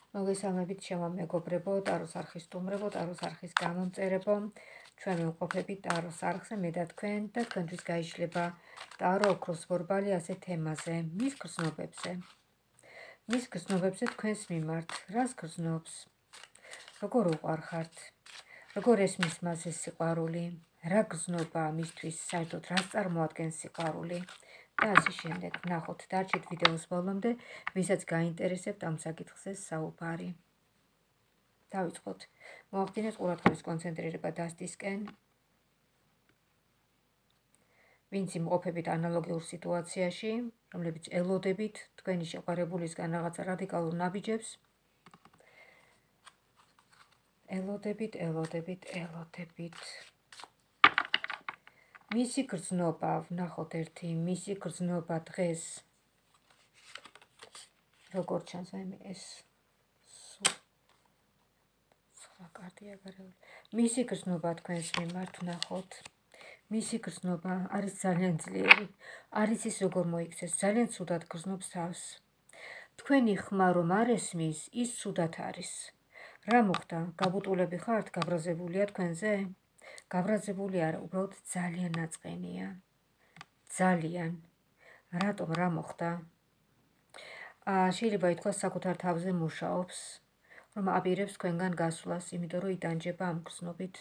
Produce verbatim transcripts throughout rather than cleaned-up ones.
მოგესალმებით შემომეგობრებო, ტაროს არხის სტუმრებო, ტაროს არხის გამომწერებო. ჩვენ ვიმყოფებით ტაროს არხზე, მე და თქვენ და თქვენთვის გაიშლება ტარო ოქროს ბორბალი ასე თემაზე, მის გრძნობებზე. მის გრძნობებზე თქვენს მიმართ, რას გრძნობს? როგორ უყვარხართ? როგორ ესმის მას ეს სიყვარული? რა გრძნობა მისთვის საერთოდ რას წარმოადგენს სიყვარული? და ასე შემდეგ. ნახოთ, დარჩით ვიდეოს ბოლომდე, ვისაც გაინტერესებთ ამ საკითხზე საუბარი. დავიწყოთ. მოახდინეთ ყურადღების კონცენტრირება დასტისკენ. ვინც იმყოფებით ანალოგიურ სიტუაციაში, რომლებიც ელოდებით თქვენი შეყვარებულისგან რაღაცა რადიკალურ ნაბიჯებს. ელოდებით, ელოდებით, ელოდებით. მისი გრძნობა, ვნახოთ ერთი, მისი გრძნობა დღეს. როგორ ჩანს მე ეს სხვა კარტია გარეული. მისი გრძნობა თქვენს მიმართ ვნახოთ. მისი გრძნობა არის ძალიან ძლიერი. არის ის როგორ მოიქცეს, ძალიან ცუდად გრძნობს თავს. თქვენი ხმა რომ არ ესმის, ის ცუდად არის. რა მოხდა? გაბუტულები ხართ? გაბრაზებულია თქვენზე? გაბრაზებული არა, უბრალოდ ძალიან ნაწყენია. ძალიან. რატომ რა მოხდა? აა შეიძლება ითქვას საკუთარ თავზე მუშაობს, რომ აპირებს თქვენგან გასვლას, იმიტომ რომ იტანჯება ამ გრძნობით.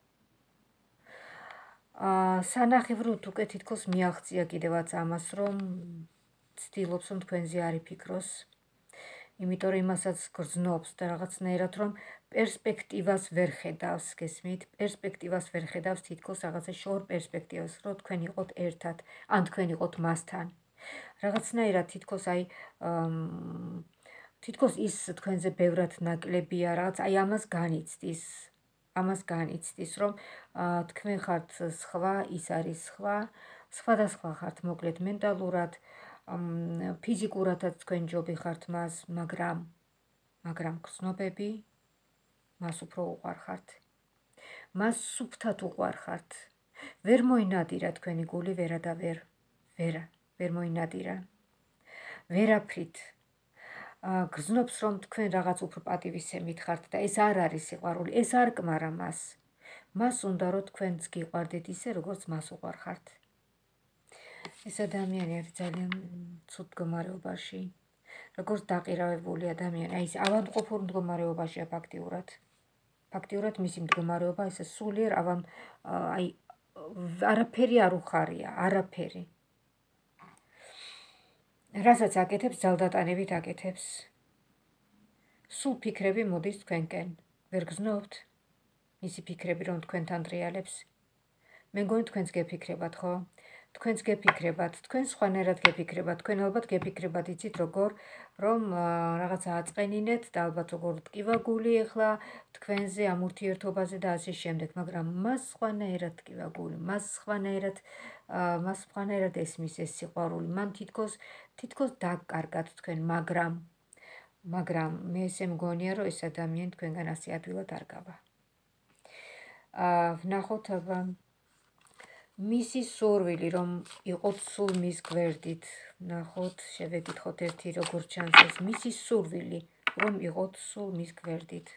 აა სანახევროდ უკვე თითქოს მიაღწია კიდევაც ამას, რომ ცდილობს რომ თქვენზე არ იფიქროს. იმიტომ რომ იმასაც გრძნობს და რაღაცნაირად რომ პერსპექტივას ვერ ხედავს, გესმით? პერსპექტივას ვერ ხედავს თითქოს რაღაცა შორ პერსპექტივას, რომ თქვენ იყოთ ერთად, ან თქვენ იყოთ მასთან. რაღაცნაირად თითქოს აი თითქოს ის თქვენზე ბევრად ნაკლებია, რაღაც აი ამას განიცდის. ამას განიცდის, რომ თქვენ ხართ სხვა, ის არის სხვა, სხვადასხვა ხართ მოკლედ მენტალურად, ფიზიკურადაც თქვენ ჯობი ხართ მას, მაგრამ მაგრამ გრძნობები მას უფრო უყვარხართ. მას სუფთად უყვარხართ. ვერ მოინადირა თქვენი გული ვერა და ვერ. ვერა, ვერ მოინადირა. ვერაფრით. გრძნობს რომ თქვენ რაღაც უფრო პატივისცემით ხართ და ეს არ არის სიყვარული, ეს არ კმარა მას. მას უნდა რომ თქვენც გიყვარდეთ ისე როგორც მას უყვარხართ. ეს ადამიანი არის ძალიან ცუდ მდგომარეობაში. როგორც დაყირავებული ადამიანი, აი ეს ავადმყოფურ მდგომარეობაშია ფაქტიურად. ფაქტიურად მისი მდგომარეობა ესე სულიერ ავან აი არაფერი არ უხარია, არაფერი. რასაც აკეთებს, ძალდატანებით აკეთებს. სულ ფიქრები მოდის თქვენკენ. ვერ გრძნობთ? მისი ფიქრები რომ თქვენთან დრიალებს. მე მგონი თქვენც გეფიქრებათ, ხო? თქვენც გეფიქრებათ, თქვენ სხვანაირად გეფიქრებათ, თქვენ ალბათ გეფიქრებათ, იცით როგორ, რომ რაღაცა აწყენინეთ და ალბათ როგორ ტკივა გული ეხლა თქვენზე ამ ურთიერთობაზე და ასე შემდეგ, მაგრამ მას სხვანაირად ტკივა გული, მას სხვანაირად მას სხვანაირად ესმის ეს სიყვარული, მან თითქოს თითქოს დაკარგათ თქვენ, მაგრამ მაგრამ მე ესე მგონია, რომ ეს ადამიანი თქვენგან ასე ადვილად არ გავა. აა ვნახოთ აბა მისი სურვილი რომ იყოთ სულ მის გვერდით. ვნახოთ, შევეკითხოთ ერთი როგორ ჩანს ეს მისი სურვილი რომ იყოთ სულ მის გვერდით.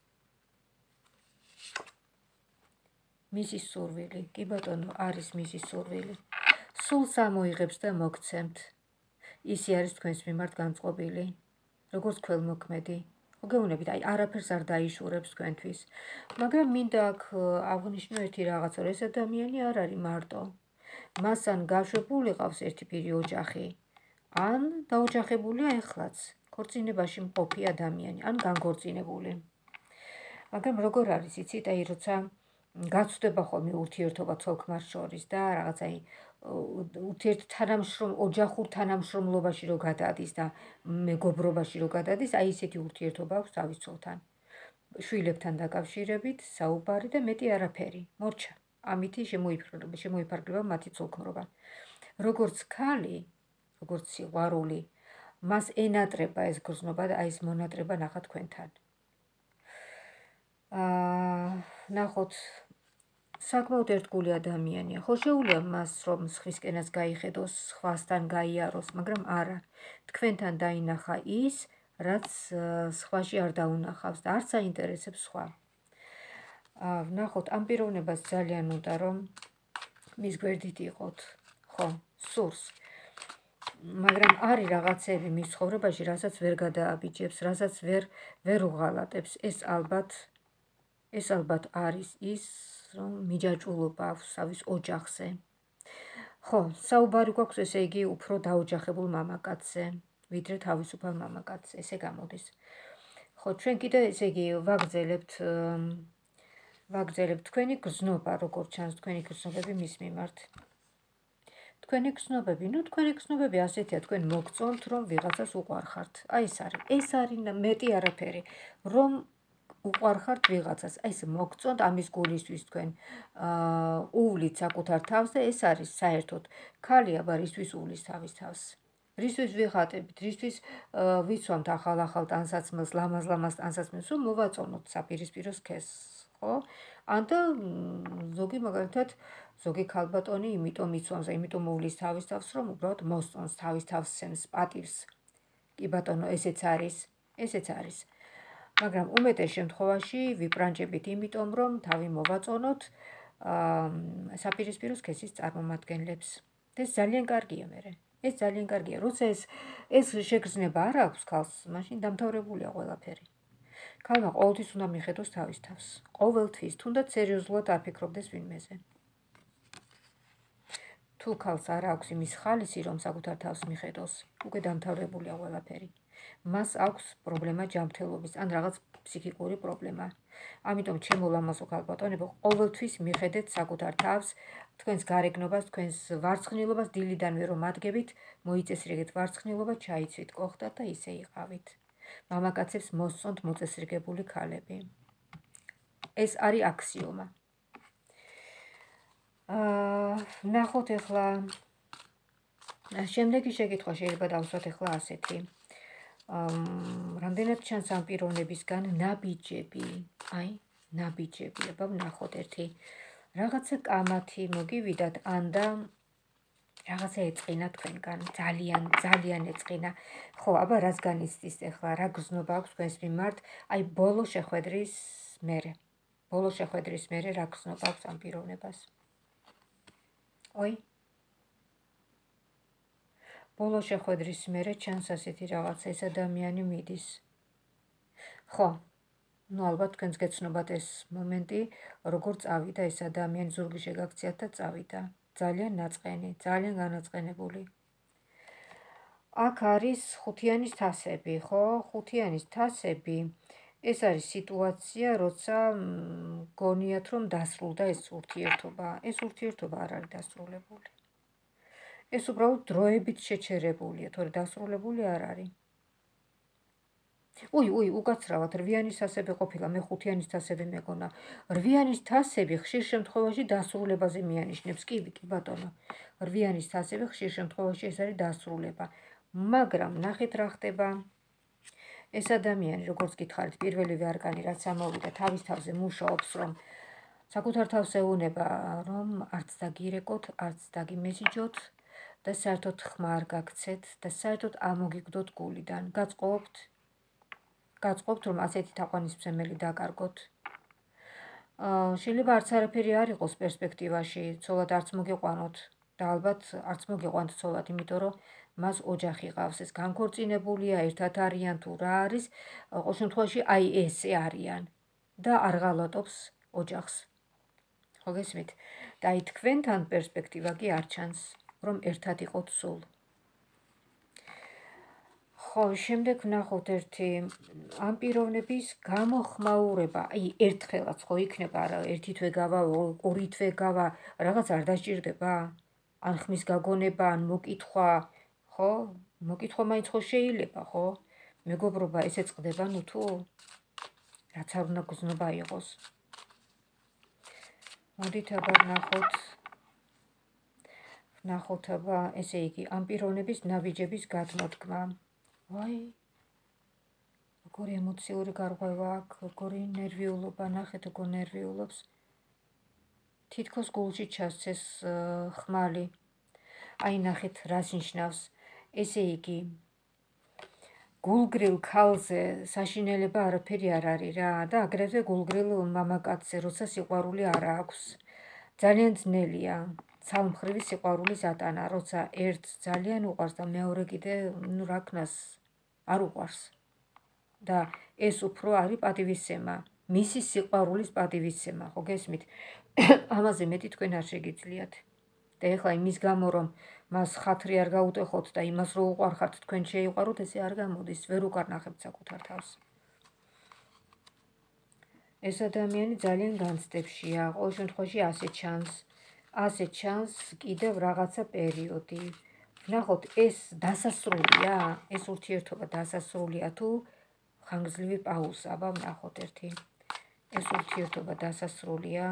მისი სურვილი, კი ბატონო, არის მისი სურვილი. სულს ამოიღებს და მოგცემთ. ისი არის თქვენს მიმართ განწყობილი, როგორც ქველმოქმედი. მოგეუბნებით, აი არაფერს არ დაიშურებს თქვენთვის. მაგრამ მინდა აქ აღვნიშნო ერთი რაღაცა, რომ ეს ადამიანი არ არის მარტო. მას ან გაშვებული ყავს ერთი პირი ოჯახი, ან დაოჯახებულია ეხლაც, ქორწინებაში მყოფი ადამიანი, ან განგორწინებული. მაგრამ როგორ არის, იცით, აი როცა გაცვდება ხოლმე ურთიერთობა ცოლ-ქმარს შორის და რაღაც აი ურთიერთ თანამშრომ ოჯახურ თანამშრომლობაში რო გადადის და მეგობრობაში რო გადადის, აი ესეთი ურთიერთობა აქვს თავის ცოლთან. შვილებთან დაკავშირებით, საუბარი და მეტი არაფერი. მორჩა. ამითი შემოიფარგლება, შემოიფარგლება მათი ცოლ-ქმრობა. როგორც ქალი, როგორც სიყვარული, მას ენატრება ეს გრძნობა და აი ეს მონატრება ნახა თქვენთან. აა ნახოთ საკმაოდ ერთგული ადამიანია. ხო შეუძლია მას რომ სხვისკენაც გაიხედოს, სხვასთან გაიაროს, მაგრამ არა. თქვენთან დაინახა ის, რაც სხვაში არ დაუნახავს და არც აინტერესებს სხვა. ვნახოთ, ამ პიროვნებას ძალიან უნდა რომ მის გვერდით იყოთ, ხო, სურს. მაგრამ არის რაღაცები მის ცხოვრებაში, რასაც ვერ გადააბიჯებს, რასაც ვერ ვერ უღალატებს. ეს ალბათ ეს ალბათ არის ის, რომ მიჯაჭვულობა აქვს თავის ოჯახზე. ხო, საუბარი გვაქვს, ესე იგი, უფრო დაოჯახებულ მამაკაცზე, ვიდრე თავისუფალ მამაკაცზე, ესე გამოდის. ხო, ჩვენ კიდე ესე იგი ვაგრძელებთ ვაგრძელებთ თქვენი გზნობა, როგორც ჩანს თქვენი გზნობები მის მიმართ. თქვენი გზნობები, ну, თქვენი გზნობები ასეთია, თქვენ მოგწონთ, რომ ვიღაცას უყვარხართ. აი ეს არის, ეს არის მეტი არაფერი, რომ უყვარხართ ვიღაცას. აი ეს მოგწონთ ამის გულისთვის თქვენ აა უვლით საკუთარ თავს და ეს არის საერთოდ ქალი აბა რისთვის უვლის თავის თავს. რისთვის ვიხატებით, რისთვის ვიცვამთ ახალ-ახალ ტანსაცმელს, ლამაზ-ლამაზ ტანსაცმელს, რომ მოვაწონოთ საპირისპირო სქესს. ხო? ანდა ზოგი მაგალითად ზოგი ქალბატონი იმიტომ იცვამს, იმიტომ უვლის თავის თავს, რომ უბრალოდ მოსწონს თავის თავს სცემს პატივს. კი ბატონო, ესეც არის, ესეც არის. მაგრამ უმეტეს შემთხვევაში ვიბრანჭებით იმიტომ, რომ თავი მოვაწონოთ აა საპირისპირო სქესის წარმომადგენლებს. ეს ძალიან კარგია მერე. ეს ძალიან კარგია. როცა ეს ეს შეგრძნება არ აქვს ქალს, მაშინ დამთავრებულია ყველაფერი. ქალმა ყოველთვის უნდა მიხედოს თავის თავს. ყოველთვის, თუნდაც სერიოზულად არ ფიქრობდეს ვინმეზე. თუ ქალს არ აქვს იმის ხალისი, რომ საკუთარ თავს მიხედოს, უკვე დამთავრებულია ყველაფერი. მას აქვს პრობლემა ჯანმრთელობის, ან რაღაც ფსიქიკური პრობლემა. ამიტომ ჩემო ლამაზო ქალბატონებო, ყოველთვის მიხედეთ საკუთარ თავს, თქვენს გარეგნობას, თქვენს ვარცხნილობას დილიდანვე რომ ადგებით, მოიწესრიგეთ ვარცხნილობა, ჩაიცვით კოხტად და ისე იყავით. მამაკაცებს მოსწონთ მოწესრიგებული ქალები. ეს არის აქსიომა. აა ნახოთ ახლა შემდეგი შეკითხვა შეიძლება დავსვათ ახლა ასეთი. აა რამდენად ჩანს ამ პიროვნებისგან ნაბიჯები, აი, ნაბიჯები, აბა ვნახოთ ერთი რაღაცა კამათი მოგივიდათ, ანდა რაღაცა ეწყინა თქვენგან, ძალიან, ძალიან ეწყინა. ხო, აბა რას განიცდის ახლა, რა გზნობა აქვს თქვენს მიმართ, აი ბოლო შეხვედრის მერე. ბოლო შეხვედრის მერე რა გზნობა აქვს ამ პიროვნებას. ой ბოლო შეხვედრის მერე ჩანს ასეთი რაღაცა, ეს ადამიანი მიდის. ხო, ну ალბათ თქვენს გეცნობათ ეს მომენტი, როგორ წავიდა ეს ადამიანი, ზურგი შეგაქციათ და წავიდა. ძალიან ნაწყენი, ძალიან განაწყენებული. აქ არის ხუთიანის თასები, ხო? ხუთიანის თასები. ეს არის სიტუაცია, როცა გონიათ რომ დასრულდა ეს ურთიერთობა. ეს ურთიერთობა არ არის დასრულებული. ეს უბრალოდ დროებით შეჩერებულია, თორე დასრულებული არ არის. უი, უი, უკაცრავად, რვიანის თასები ყოფილა, მე ხუთიანის თასები მეგონა. რვიანის თასები ხშირ შემთხვევაში დასრულებაზე მიანიშნებს, კი, კი ბატონო. რვიანის თასები ხშირ შემთხვევაში ეს არის დასრულება. მაგრამ ნახეთ რა ხდება. ეს ადამიანი, როგორც გითხარით, პირველივე არკანი რაც ამოვიდა, თავის თავზე მუშაობს, რომ საკუთარ თავს ეუნება, რომ არც დაგირეკოთ, არც დაგიმეზიჯოთ და საერთოდ ხმა არ გაქცეთ და საერთოდ ამოგიგდოთ გულიდან. გაწყობთ? გაწყობთ, რომ ასეთი თაყვანისმცემელი დაკარგოთ. აა შეიძლება არც არაფერი არ იყოს პერსპექტივაში, ცოლად არც მოგიყვანოთ და ალბათ არც მოგიყვანთ ცოლად, იმიტომ რომ მას ოჯახი ყავს, ეს განქორწინებულია, ერთად არიან თუ რა არის, ყოველ შემთხვევაში აი ესე არიან და არ ღალატობს ოჯახს. ხო გესმით? და აი თქვენთან პერსპექტივა კი არ ჩანს, რომ ერთად იყოთ სულ. ხო, შემდეგ ვნახოთ ერთი ამ პიროვნების გამოხმაურება, აი ერთხელაც ხო იქნება, არა ერთი თვე გავა, ორი თვე გავა, რაღაც არ დასჭირდება? ან ხმის გაგონება, ან მოკითხვა, ხო? მოკითხვა მაინც ხო შეიძლება, ხო? მეგობრობა ესე წყდება, ნუ თუ რაც არ უნდა გზნობა იყოს. მოდით აბა ვნახოთ. ვნახოთ აბა, ესე იგი, ამ პიროვნების ნაბიჯების გადმოდგმა. ვაი, როგორი ემოციური გარღვევა აქვს, როგორი ნერვიულობა, ნახეთ როგორ ნერვიულობს. თითქოს გულში ჩასცეს ხმალი. აი ნახეთ რას ნიშნავს. ესე იგი, გულგრილ ქალზე საშინელება არაფერი არ არის რა და აგრეთვე გულგრილ მამაკაცზე, როცა სიყვარული არ აქვს. ძალიან ძნელია ცალმხრივი სიყვარულის ატანა, როცა ერთს ძალიან უყვარს და მეორე კიდე, ну, რა ქნას, არ უყვარს. და ეს უფრო არის პატივისცემა, მისი სიყვარულის პატივისცემა, ხო გესმით? ამაზე მეტი თქვენ არ შეგიძლიათ. და ეხლა იმის გამო, რომ მას ხათრი არ გაუტეხოთ და იმას რო უყვარხართ თქვენ შეიყვაროთ, ესე არ გამოდის, ვერ უკარნახებთ საკუთარ თავს. ეს ადამიანი ძალიან განცდებშია, ყოველ შემთხვევაში ასე ჩანს, ასე ჩანს კიდევ რაღაცა პერიოდი. ვნახოთ, ეს დასასრულია, ეს ურთიერთობა დასასრულია თუ ხანგრძლივი პაუზა, აბა ვნახოთ ერთი. ეს ურთიერთობა დასასრულია.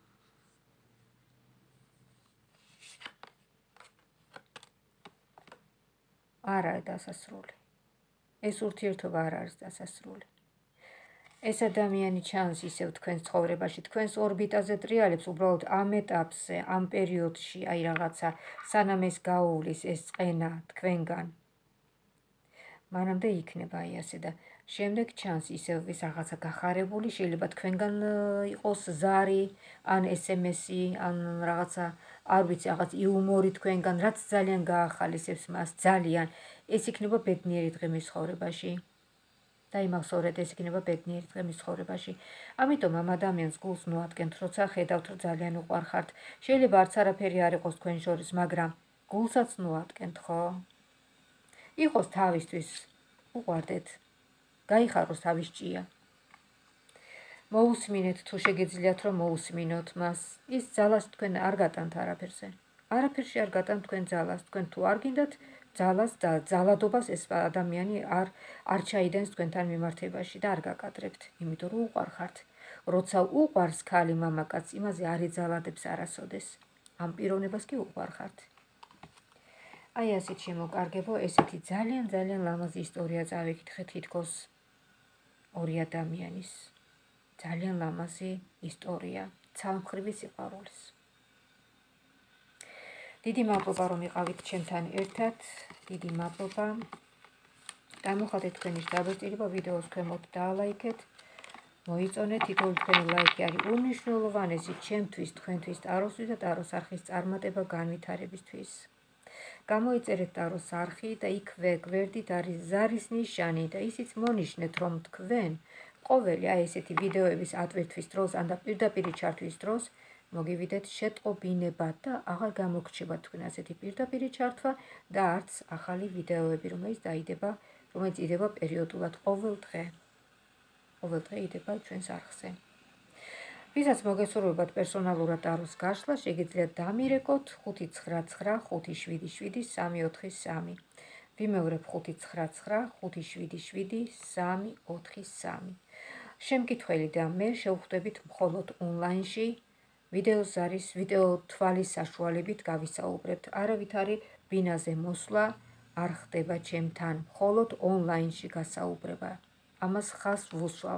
არ არის დასასრული. ეს ურთიერთობა არ არის დასასრული. ეს ადამიანი ჩანს ისევ თქვენს ცხოვრებაში, თქვენს ორბიტაზე ტრიალებს, უბრალოდ ამ ეტაპზე, ამ პერიოდში, აი რაღაცა, სანამ ეს გაუვლის, ეს წყენა თქვენგან. მანამდე იქნება აი ასე და შემდეგ ჩანს ისევ ის რაღაცა გახარებული, შეიძლება თქვენგან იყოს ზარი, ან ესემესი, ან რაღაცა, არ ვიცი, რაღაც იუმორი თქვენგან, რაც ძალიან გაახალისებს მას, ძალიან. ეს იქნება ბედნიერი დღე მის ცხოვრებაში. და იმავსოვრად ეს იქნება ბედნიერი დღე მის ცხოვრებაში. ამიტომ ამ ადამიანს გულს მოადგენთ, როცა ხედავთ, რომ ძალიან უყვარხართ. შეიძლება არც არაფერი არ იყოს თქვენ შორის, მაგრამ გულსაც მოადგენთ, ხო? იყოს თავისთვის, უყვარდეთ. გაიხაროს თავის ჭია. მოусმინეთ თუ შეგიძლიათ რომ მოусმინოთ მას. ის ძალას თქვენ არ გატანთ არაფერზე. არაფერში არ გატანთ თქვენ ძალას. თქვენ თუ არ გინდათ ძალას და ძალადობას ეს ადამიანი არ არ ჩაიდენს თქვენთან მიმართებაში და არ გაკადრებთ, იმიტომ რომ უყვარხართ. როცა უყვარს ქალი მამაკაც, იმაზე არ ეძალადებს არასოდეს. ამ პიროვნებას კი უყვარხართ. აი ასეთ შემოკარგებო, ესეთი ძალიან ძალიან ლამაზი ისტორია წავიკითხეთ თითქოს ორი ადამიანის. ძალიან ლამაზი ისტორია ცალმხრივი სიყვარულის. დიდი მადლობა რომ იყავით ჩემთან ერთად, დიდი მადლობა. გამოხატეთ თქვენი შთაბეჭდილება, ვიდეოს ქვემოთ დაალაიქეთ. მოიწონეთ, თითოეული თქვენი ლაიქი არის უმნიშვნელოვანესი ჩემთვის, თქვენთვის, ტაროსთვის და ტაროს არხის წარმატება განვითარებისთვის. გამოიწერეთ ტაროს არხი და იქვე გვერდით არის ზარის ნიშანი და ისიც მონიშნეთ, რომ თქვენ ყოველი აი ესეთი ვიდეოების ატვირთვის დროს, ან და პირდაპირი ჩართვის დროს მოგივიდეთ შეტყობინებად და აღარ გამოგრჩება თქვენ ასეთი პირდაპირი ჩართვა და არც ახალი ვიდეოები, რომელიც დაიდება, რომელიც იდება პერიოდულად ყოველ დღე. ყოველ დღე იდება ჩვენს არხზე. ვისაც მოგესურვებათ პერსონალურად ტაროს გაშლა, შეგიძლიათ დამირეკოთ ხუთი ცხრა ცხრა ხუთი შვიდი შვიდი სამი ოთხი სამი. ვიმეორებ ხუთი ცხრა ცხრა ხუთი შვიდი შვიდი სამი ოთხი სამი. შემკითხველი და მე შევხვდებით მხოლოდ ონლაინში. ვიდეოს არის ვიდეო თვალის საშუალებით გავისაუბრებთ. არავითარი ბინაზე მოსვლა არ ხდება ჩემთან, მხოლოდ ონლაინში გასაუბრება. ამას ხას ვუსვავ.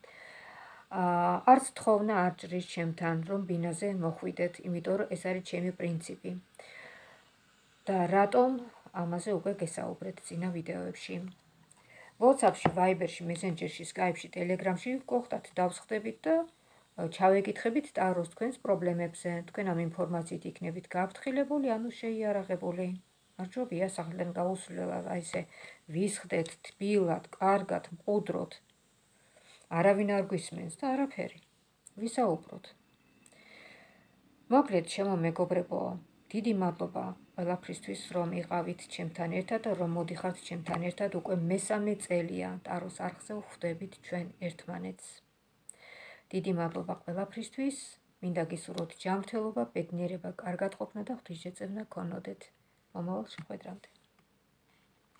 არც თხოვნა არ ჭრის ჩემთან, რომ ბინაზე მოხვიდეთ, იმიტომ რომ ეს არის ჩემი პრინციპი. და რატომ ამაზე უკვე გესაუბრეთ წინა ვიდეოებში. WhatsApp-ში, Viber-ში, Messenger-ში, Skype-ში, Telegram-ში გოხდათ, დავსხდებით და ჩავეკითხებით ტაროს თქვენს პრობლემებზე. თქვენ ამ ინფორმაციით იქნებით გაფრთხილებული, ანუ შეიარაღებული. მარჯობია, სახლიდან გაუსვლელად, აი ესე ვისხდეთ, თბილად, კარგად, მყუდროთ. არავინ არ გვისმენს და არაფერი. ვისაუბროთ. მოკლედ, ჩემო მეგობრებო, დიდი მადლობა ყველაფრისთვის, რომ იყავით ჩემთან ერთად და რომ მოდიხართ ჩემთან ერთად. უკვე მესამე წელია ტაროს არხზე ვხვდებით ჩვენ ერთმანეთს. დიდი მადლობა ყველაფრისთვის. მინდა გისურვოთ ჯანმრთელობა, ბედნიერება, კარგად ყოფნა და ღვთისმშეწევნა გქონოდეთ. მომავალ შეხვედრამდე.